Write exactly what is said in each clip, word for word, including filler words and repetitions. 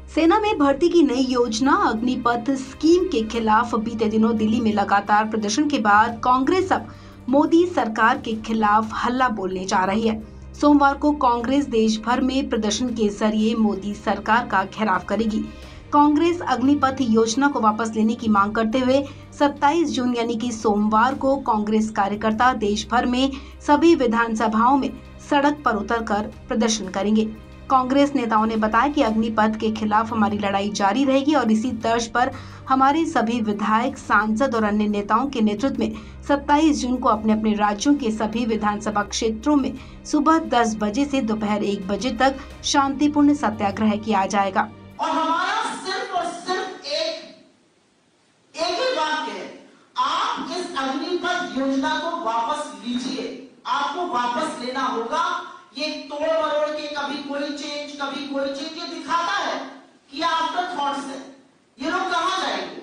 सेना में भर्ती की नई योजना अग्निपथ स्कीम के खिलाफ बीते दिनों दिल्ली में लगातार प्रदर्शन के बाद कांग्रेस अब मोदी सरकार के खिलाफ हल्ला बोलने जा रही है। सोमवार को कांग्रेस देश भर में प्रदर्शन के जरिए मोदी सरकार का घेराव करेगी। कांग्रेस अग्निपथ योजना को वापस लेने की मांग करते हुए सत्ताईस जून यानी कि सोमवार को कांग्रेस कार्यकर्ता देश भर में सभी विधानसभाओं में सड़क पर उतरकर प्रदर्शन करेंगे। कांग्रेस नेताओं ने बताया कि अग्निपथ के खिलाफ हमारी लड़ाई जारी रहेगी और इसी तर्ज पर हमारे सभी विधायक, सांसद और अन्य नेताओं के नेतृत्व में सत्ताईस जून को अपने अपने राज्यों के सभी विधानसभा क्षेत्रों में सुबह दस बजे से दोपहर एक बजे तक शांतिपूर्ण सत्याग्रह किया जाएगा। और हमारा सिर्फ और सिर्फ एक एक ही वाक्य है, आप इस अग्निपथ योजना को वापस लीजिए। आपको वापस लेना होगा। ये तोड़ मरोड़ के कभी कोई चेंज कभी कोई चेंज ये दिखाता है कि आफ्टर थॉट्स है। ये लोग कहां जाएंगे?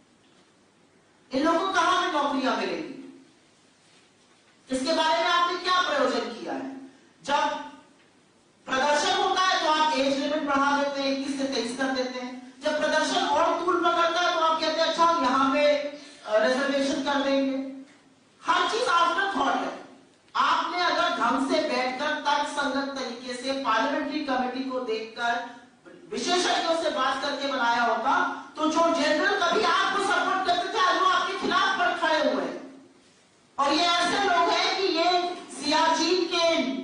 इन लोगों को कहां पे नौकरियां मिलेगी? इसके बारे में आपने क्या प्रयोजन किया है? जब प्रदर्शन होता है तो आप एज लिमिट बढ़ा देते हैं, इक्कीस से तेईस कर देते हैं। जब प्रदर्शन और तूल पकड़ता है तो आप कहते हैं अच्छा हम यहां पे रिजर्वेशन कर देंगे। हर चीज आफ्टर थॉट है। आपने अगर ढंग से बैठकर तर्कसंगत तरीके से पार्लियामेंट्री कमेटी को देखकर विशेषज्ञों से बात करके बनाया होता तो जो जनरल कभी आपको सपोर्ट करते थे आज वो आपके खिलाफ पर खड़े हुए हैं। और ये ऐसे लोग हैं कि ये सियाचिन के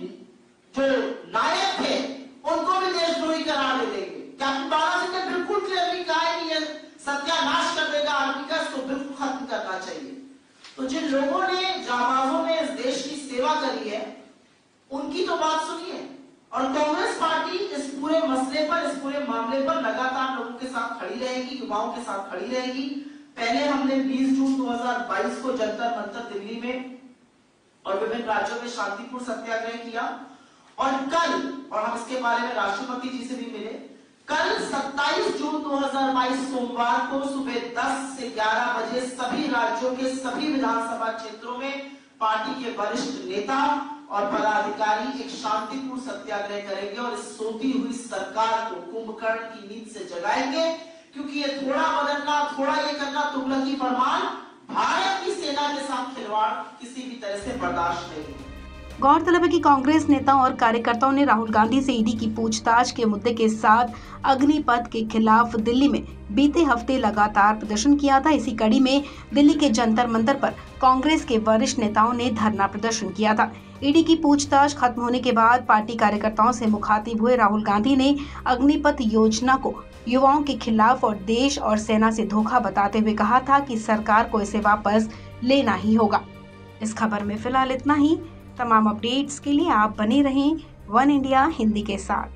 जो नायक थे उनको भी देशद्रोही करार दे देंगे। कैप्टन बाला सिंह ने बिल्कुल क्लियरली कहा है कि ये सत्यानाश कर देगा आर्मी का, इसको बिल्कुल खत्म करना चाहिए। तो जिन लोगों ने जाबाजों ने इस देश की सेवा करी है उनकी तो बात सुनिए। और कांग्रेस पार्टी इस पूरे मसले पर, इस पूरे मामले पर लगातार लोगों के साथ खड़ी रहेगी, युवाओं के साथ खड़ी रहेगी। पहले हमने बीस जून दो हज़ार बाईस को जंतर मंतर दिल्ली में और विभिन्न राज्यों में शांतिपूर्ण सत्याग्रह किया और कल, और हम इसके बारे में राष्ट्रपति जी से भी मिले, कल सत्ताईस जून दो हज़ार बाईस सोमवार को सुबह दस से ग्यारह बजे सभी राज्यों के सभी विधानसभा क्षेत्रों में पार्टी के वरिष्ठ नेता और पदाधिकारी एक शांतिपूर्ण सत्याग्रह करेंगे और इस सोती हुई सरकार को कुंभकर्ण की नींद से जगाएंगे। क्योंकि ये थोड़ा बदलना, थोड़ा ये करना तुगलकी फरमान भारत की सेना के साथ खिलवाड़ किसी भी तरह से बर्दाश्त नहीं। गौरतलब है कि कांग्रेस नेताओं और कार्यकर्ताओं ने राहुल गांधी से ईडी की पूछताछ के मुद्दे के साथ अग्निपथ के खिलाफ दिल्ली में बीते हफ्ते लगातार प्रदर्शन किया था। इसी कड़ी में दिल्ली के जंतर मंतर पर कांग्रेस के वरिष्ठ नेताओं ने धरना प्रदर्शन किया था। ईडी की पूछताछ खत्म होने के बाद पार्टी कार्यकर्ताओं से मुखातिब हुए राहुल गांधी ने अग्निपथ योजना को युवाओं के खिलाफ और देश और सेना से धोखा बताते हुए कहा था कि सरकार को इसे वापस लेना ही होगा। इस खबर में फिलहाल इतना ही। तमाम अपडेट्स के लिए आप बने रहें वन इंडिया हिंदी के साथ।